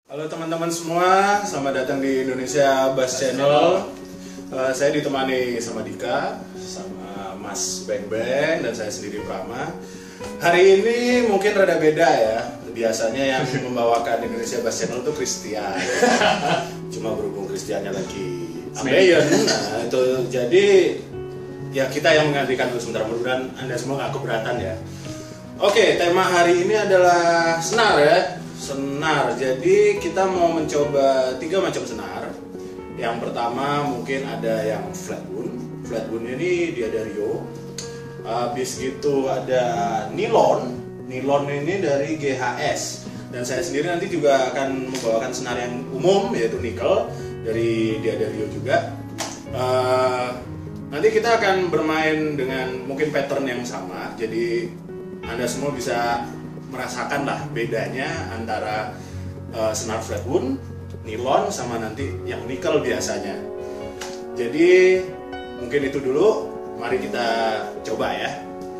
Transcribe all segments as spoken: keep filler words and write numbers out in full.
Halo teman-teman semua, selamat datang di Indonesia Bass Channel. Uh, saya ditemani sama Dika, sama Mas Beng Beng, dan saya sendiri Prama. Hari ini mungkin rada beda ya. Biasanya yang membawakan Indonesia Bass Channel itu Christian. Cuma berhubung Christiannya lagi ambeien, nah itu jadi ya kita yang menggantikan dulu sebentar. Mudah-mudahan Anda semua nggak keberatan ya. Oke, tema hari ini adalah senar ya. Senar, jadi kita mau mencoba tiga macam senar. Yang pertama mungkin ada yang flat wound. Flat wound ini dia dari Rio. Habis gitu ada nilon. Nilon ini dari G H S. Dan saya sendiri nanti juga akan membawakan senar yang umum yaitu nickel dari dia dari Rio juga. Uh, nanti kita akan bermain dengan mungkin pattern yang sama. Jadi Anda semua bisa merasakan lah bedanya antara uh, senar flat wound, nilon sama nanti yang nickel biasanya. Jadi mungkin itu dulu, mari kita coba ya.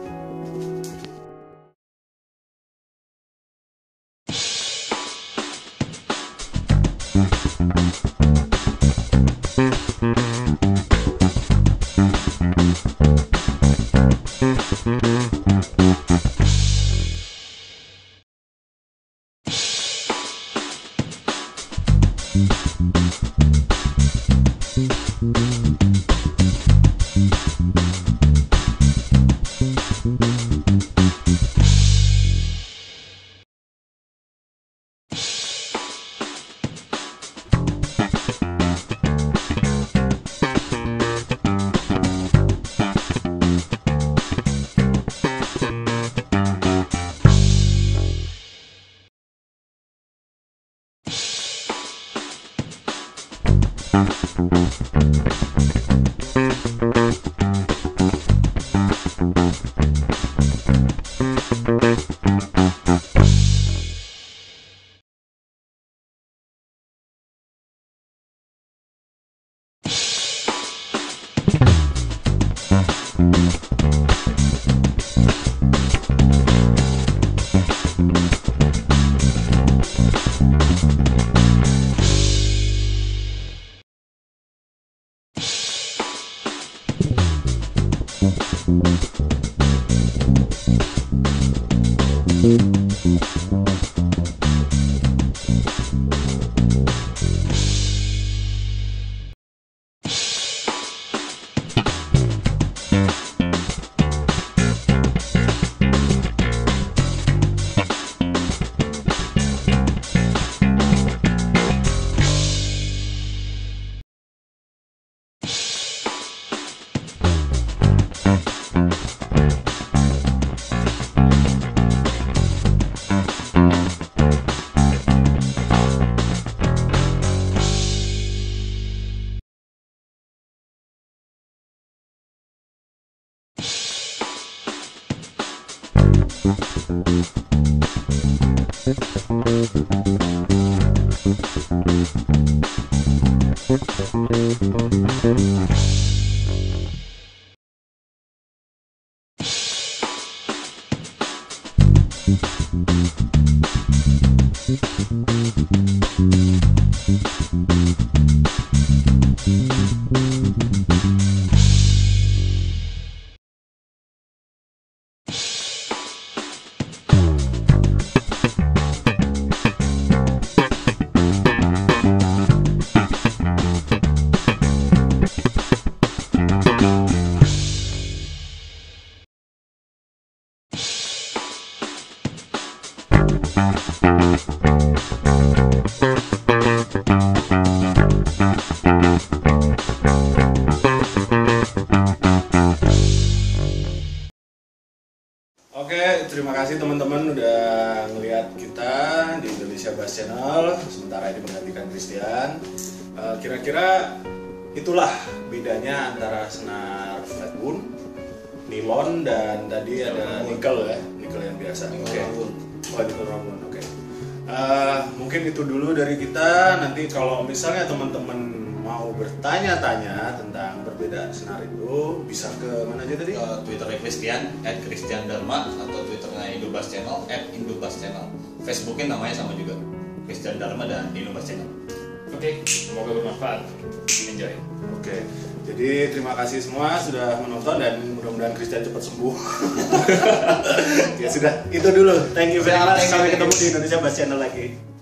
Oke, terima kasih teman-teman udah ngelihat kita di Indonesia Bass Channel. Sementara ini menggantikan Christian. Kira-kira itulah bedanya antara senar flat wound, nilon, dan tadi ada nickel ya, nickel yang biasa. Oke, oh nickel round wound. Oke. Uh, mungkin itu dulu dari kita. Nanti kalau misalnya teman-teman mau bertanya-tanya tentang perbedaan senar itu, bisa ke mana aja tadi? Ke Twitternya Christian, at Christian Dharma, atau Twitternya Indo Bass Channel, at Indo Bass Channel. Facebooknya namanya sama juga. Christian Dharma dan Inubas Channel. Oke, semoga bermanfaat. Enjoy. Oke, jadi terima kasih semua sudah menonton dan mudah-mudahan Christian cepat sembuh. Ya sudah, itu dulu. Thank you very much. Sampai ketemu di Indonesia Bass Channel lagi.